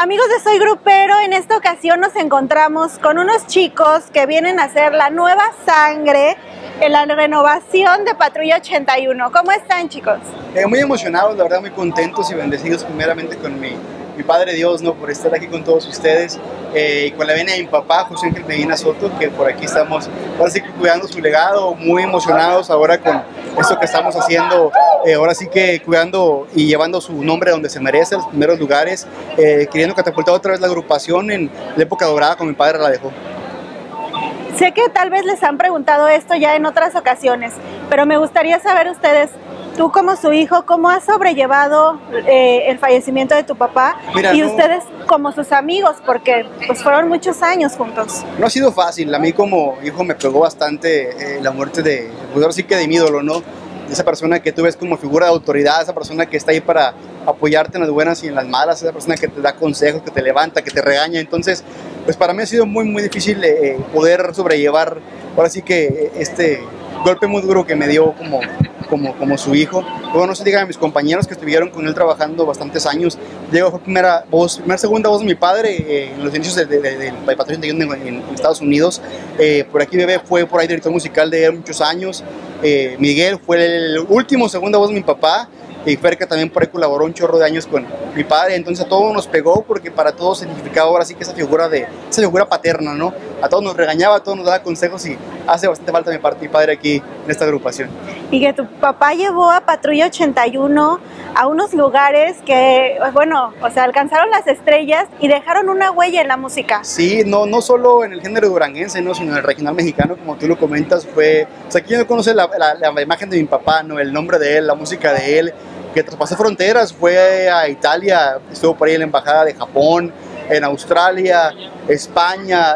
Amigos de Soy Grupero, en esta ocasión nos encontramos con unos chicos que vienen a hacer la nueva sangre en la renovación de Patrulla 81. ¿Cómo están, chicos? Muy emocionados, la verdad, muy contentos y bendecidos primeramente con mi Padre Dios, ¿no? Por estar aquí con todos ustedes y con la venia de mi papá, José Ángel Medina Soto, que por aquí estamos, ahora sí que cuidando su legado, muy emocionados ahora con esto que estamos haciendo, ahora sí que cuidando y llevando su nombre donde se merece, a los primeros lugares, queriendo catapultar otra vez la agrupación en la época dorada como mi padre la dejó. Sé que tal vez les han preguntado esto ya en otras ocasiones, pero me gustaría saber ustedes, tú como su hijo, ¿cómo has sobrellevado el fallecimiento de tu papá? Mira, y ustedes como sus amigos, porque pues fueron muchos años juntos. No ha sido fácil, a mí como hijo me pegó bastante la muerte de, pues ahora sí que de mi ídolo, ¿no? Esa persona que tú ves como figura de autoridad, esa persona que está ahí para apoyarte en las buenas y en las malas, esa persona que te da consejos, que te levanta, que te regaña. Entonces, pues para mí ha sido muy, muy difícil poder sobrellevar, ahora sí que este golpe muy duro que me dio como su hijo. Luego no se diga a mis compañeros que estuvieron con él trabajando bastantes años. Diego fue segunda voz de mi padre en los inicios del Patrulla 81 en Estados Unidos. Por aquí Bebé fue por ahí director musical de él muchos años. Miguel fue el último segunda voz de mi papá. Y Ferca también por ahí colaboró un chorro de años con mi padre, entonces a todos nos pegó porque para todos significaba ahora sí que esa figura paterna, ¿no? A todos nos regañaba, a todos nos daba consejos y hace bastante falta mi padre aquí en esta agrupación. Y que tu papá llevó a Patrulla 81 a unos lugares que, bueno, o sea, alcanzaron las estrellas y dejaron una huella en la música. Sí, no solo en el género duranguense, ¿no? Sino en el regional mexicano, como tú lo comentas, fue... O sea, ¿quién no conoce la imagen de mi papá, ¿no? El nombre de él, la música de él, que traspasó fronteras, fue a Italia, estuvo por ahí en la embajada de Japón, en Australia, España,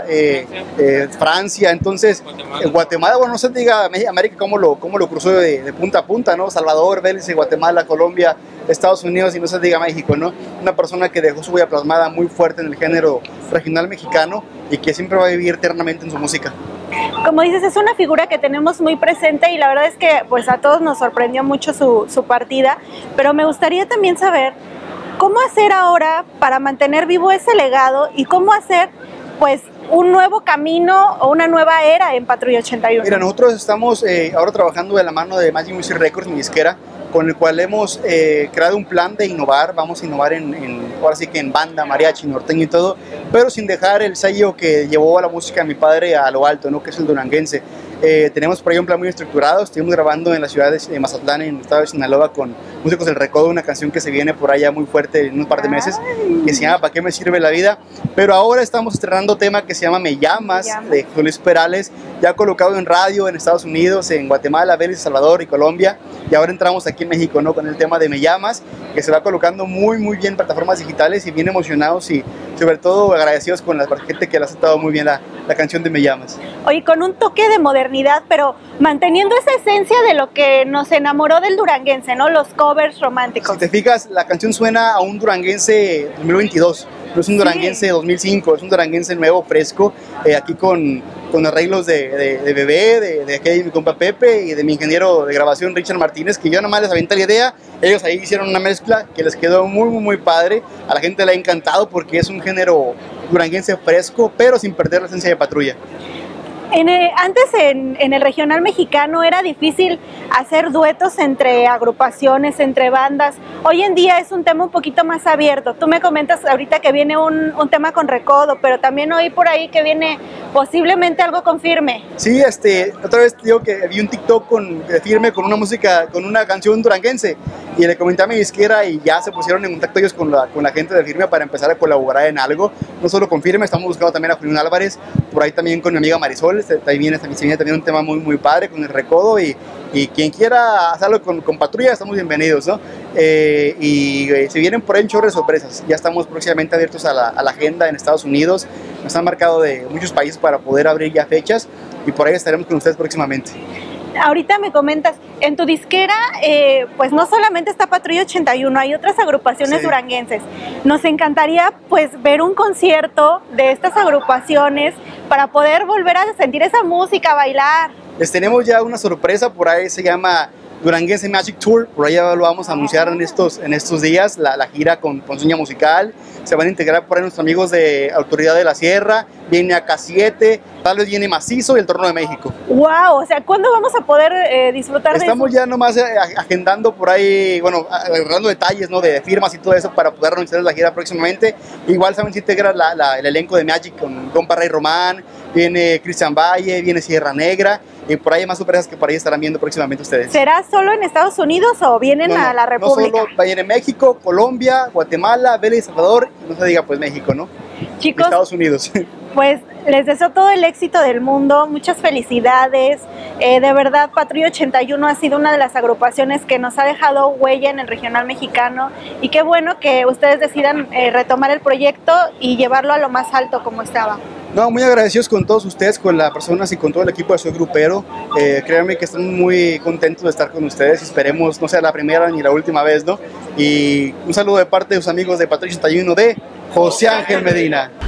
Francia, entonces Guatemala, bueno, no se diga América cómo lo cruzó de punta a punta, ¿no? Salvador, Belice, Guatemala, Colombia, Estados Unidos y no se diga México, ¿no? Una persona que dejó su huella plasmada muy fuerte en el género regional mexicano y que siempre va a vivir eternamente en su música. Como dices, es una figura que tenemos muy presente y la verdad es que pues a todos nos sorprendió mucho su partida, pero me gustaría también saber ¿cómo hacer ahora para mantener vivo ese legado y cómo hacer pues un nuevo camino o una nueva era en Patrulla 81? Mira, nosotros estamos ahora trabajando de la mano de Magic Music Records, mi disquera, con el cual hemos creado un plan de innovar. Vamos a innovar ahora sí que en banda, mariachi, norteño y todo, pero sin dejar el sello que llevó a la música de mi padre a lo alto, ¿no? Que es el duranguense. Tenemos por ahí un plan muy estructurado. Estuvimos grabando en la ciudad de Mazatlán, en el estado de Sinaloa, con músicos del Recodo, una canción que se viene por allá muy fuerte en un par de meses, que se llama ¿Para qué me sirve la vida? Pero ahora estamos estrenando tema que se llama Me Llamas, de José Luis Perales, ya colocado en radio en Estados Unidos, en Guatemala, Belice, Salvador y Colombia, y ahora entramos aquí en México, ¿no? Con el tema de Me Llamas, que se va colocando muy bien en plataformas digitales y bien emocionados y sobre todo agradecidos con la gente que le ha aceptado muy bien la canción de Me Llamas. Oye, con un toque de modernidad, pero manteniendo esa esencia de lo que nos enamoró del duranguense, ¿no? Los covers románticos. Si te fijas, la canción suena a un duranguense 2022, no es un duranguense 2005, es un duranguense nuevo, fresco, aquí con arreglos de Bebé, de aquí de mi compa Pepe y de mi ingeniero de grabación Richard Martínez, que yo nomás les aventé la idea. Ellos ahí hicieron una mezcla que les quedó muy padre, a la gente le ha encantado porque es un género duranguense fresco, pero sin perder la esencia de Patrulla. Antes en el regional mexicano era difícil hacer duetos entre agrupaciones, entre bandas. Hoy en día es un tema un poquito más abierto. Tú me comentas ahorita que viene un tema con Recodo, pero también oí por ahí que viene posiblemente algo con Firme. Sí, otra vez digo que vi un TikTok de Firme con una música, con una canción duranguense, y le comenté a mi disquera y ya se pusieron en contacto ellos con la gente de Firme para empezar a colaborar en algo. No solo con Firme, estamos buscando también a Julián Álvarez, por ahí también con mi amiga Marisol. Ahí viene también un tema muy padre con el Recodo y quien quiera hacerlo con Patrulla estamos bienvenidos, ¿no? Y se vienen por ahí un chorro de sorpresas. Ya estamos próximamente abiertos a la agenda en Estados Unidos. Nos han marcado de muchos países para poder abrir ya fechas y por ahí estaremos con ustedes próximamente. Ahorita me comentas, en tu disquera, pues no solamente está Patrulla 81, hay otras agrupaciones duranguenses. Nos encantaría pues ver un concierto de estas agrupaciones para poder volver a sentir esa música, bailar. Les tenemos ya una sorpresa, por ahí se llama Duranguense Magic Tour, por ahí lo vamos a anunciar en estos días, la gira con Sueña Musical. Se van a integrar por ahí nuestros amigos de Autoridad de la Sierra, viene AK7, tal vez viene Macizo y el Torno de México. ¡Wow! O sea, ¿cuándo vamos a poder disfrutar de eso? Estamos ya nomás agendando por ahí, bueno, agarrando detalles, ¿no? De firmas y todo eso para poder anunciar la gira próximamente. Igual saben si integra el elenco de Magic con Compa Rey Román, viene Cristian Valle, viene Sierra Negra, y por ahí hay más sorpresas que por ahí estarán viendo próximamente ustedes. ¿Será solo en Estados Unidos o vienen a la República? No solo, viene México, Colombia, Guatemala, Belice, El Salvador, y no se diga pues México, ¿no? Chicos, Estados Unidos. Pues les deseo todo el éxito del mundo, muchas felicidades. De verdad, Patrulla 81 ha sido una de las agrupaciones que nos ha dejado huella en el regional mexicano, y qué bueno que ustedes decidan retomar el proyecto y llevarlo a lo más alto como estaba. No, muy agradecidos con todos ustedes, con las personas y con todo el equipo de Soy Grupero. Créanme que están muy contentos de estar con ustedes. Esperemos no sea la primera ni la última vez, ¿no? Y un saludo de parte de sus amigos de Patrulla 81 de José Ángel Medina.